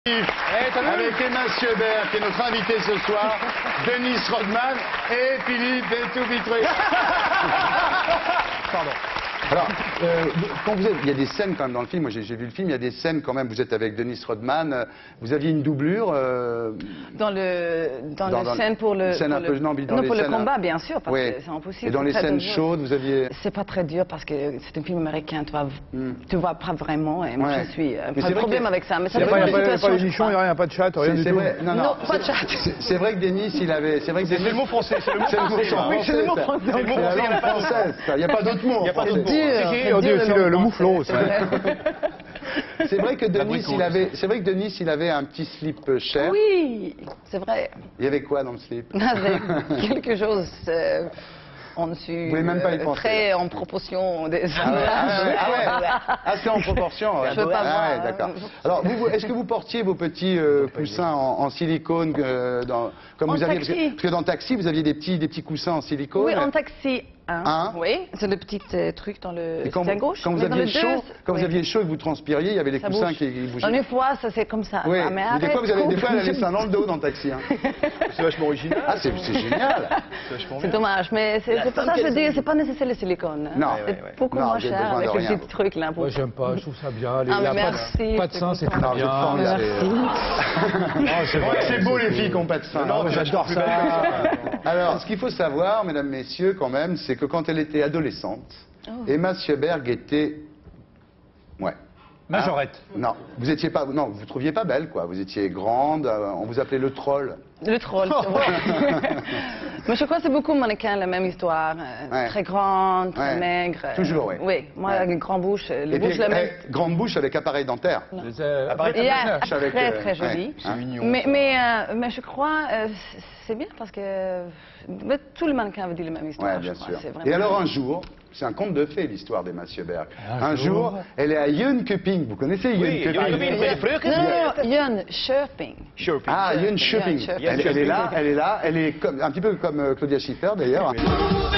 Avec Emma Siebert, qui est notre invitée ce soir, Dennis Rodman et Philippe Etoubitré. Pardon. Alors, quand vous êtes, il y a des scènes quand même dans le film, moi j'ai vu le film, il y a des scènes quand même, vous êtes avec Dennis Rodman, vous aviez une doublure dans le scène pour le... Scène un peu, non, dans les pour scènes, le combat, bien sûr, parce oui. que c'est impossible. Et dans les scènes chaudes, vous aviez... C'est pas très dur parce que c'est un film américain, tu vois pas vraiment, et moi ouais. je suis... pas de problème avec ça, mais ça il n'y dépend a des pas situations, de nichon, il n'y a pas de chat, rien du tout. Vrai, non, pas de chat. C'est vrai que Dennis, il avait... C'est le mot français, c'est le mot français. Oui, c'est le mot français. C'est le mot français, il n'y a pas d'autre mot. Il n'y a pas d'autre mot. On dit aussi le mouflon aussi. C'est vrai que Dennis, il avait un petit slip cher. Oui, c'est vrai. Il y avait quoi dans le slip? Quelque chose en dessus. Vous voulez même pas y penser. Très en proportion des c'est en proportion. Ouais. Je veux pas voir. Ouais, d'accord. Alors, est-ce que vous portiez vos petits coussins en silicone comme en vous aviez taxi. parce que dans Taxi, vous aviez des petits coussins en silicone. Oui, en taxi. Oui, c'est le petit truc dans le à gauche. Quand vous aviez chaud, vous aviez chaud et que vous transpiriez, il y avait les coussins qui bougeaient. Une fois, ça c'est comme ça. Oui. Mais des fois, elle a les seins dans le dos dans le taxi. Hein. C'est vachement original. Ah, c'est génial. C'est dommage, mais c'est pour ça que je veux dire, c'est pas nécessaire le silicone. Non. C'est beaucoup moins cher avec le petit truc là. Moi, j'aime pas, je trouve ça bien. Merci. Pas de seins, c'est très bien. C'est beau les filles qui n'ont pas de seins. J'adore ça. Alors, ce qu'il faut savoir, mesdames, messieurs, quand même, c'est que quand elle était adolescente, Emma Siebert était... Ouais. Majorette. Non, vous étiez pas... Non, vous trouviez pas belle, quoi. Vous étiez grande, on vous appelait le troll. Le troll, c'est vrai. Mais je crois que c'est beaucoup mannequins, la même histoire. Très grande, très maigre. Toujours, oui. Oui, moi, avec une grande bouche, les bouches la même. Grande bouche avec appareil dentaire. Très, très joli. C'est mignon. Mais je crois, c'est bien parce que tous les mannequins veulent dire la même histoire. Oui, bien sûr. Et alors un jour, c'est un conte de fées l'histoire d'Emma Siebert. Un jour, elle est à Jönköping. Vous connaissez Jönköping? Non, Jönköping. Ah, Jönköping. Elle est là, elle est un petit peu comme Claudia Schiffer d'ailleurs. Non,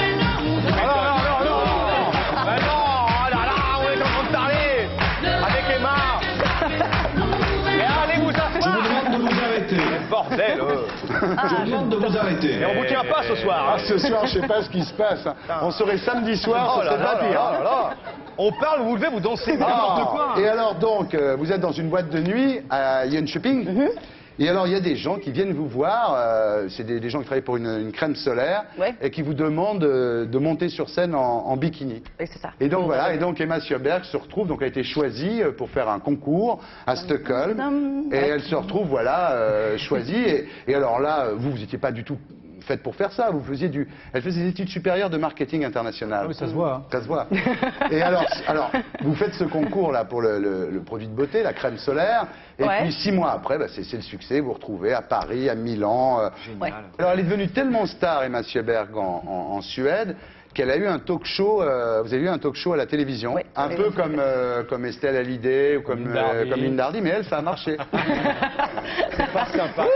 on est en train de parler avec Emma. Allez vous asseoir. Je vous demande de vous arrêter. Bordel. Je vous demande de vous arrêter. Et on vous tient pas ce soir. Ce soir, je sais pas ce qui se passe. On serait samedi soir, ce serait pas pire. On parle, vous vous levez, vous dansez, n'importe quoi. Et alors donc, vous êtes dans une boîte de nuit à Jönköping. Et alors, il y a des gens qui viennent vous voir, c'est des gens qui travaillent pour une crème solaire, et qui vous demandent de monter sur scène en bikini. Et c'est ça. Et donc voilà, et donc Emma Siebert se retrouve, donc elle a été choisie pour faire un concours à Stockholm, et elle se retrouve, voilà, choisie. Et alors là, vous n'étiez pas du tout faite pour faire ça, elle faisait des études supérieures de marketing international. Ah oui, ça se voit. Hein. Ça se voit. Et alors, vous faites ce concours-là pour le produit de beauté, la crème solaire, et puis 6 mois après, c'est le succès, vous vous retrouvez à Paris, à Milan. Génial. Alors, elle est devenue tellement star, Emma Siebert, en Suède, qu'elle a eu un talk show, vous avez eu un talk show à la télévision, un peu comme Estelle Hallyday ou comme Linda Hardy, mais elle, ça a marché. C'est pas sympa.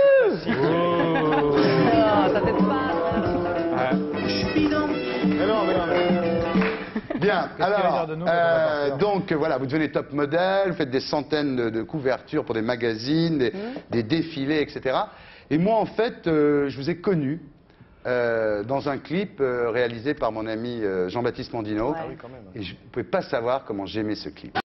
Ça fait pas. Bien, alors, donc voilà, vous devenez top modèle, vous faites des centaines de couvertures pour des magazines, des défilés, etc. Et moi, en fait, je vous ai connu dans un clip réalisé par mon ami Jean-Baptiste Mondino. Et je ne pouvais pas savoir comment j'aimais ce clip.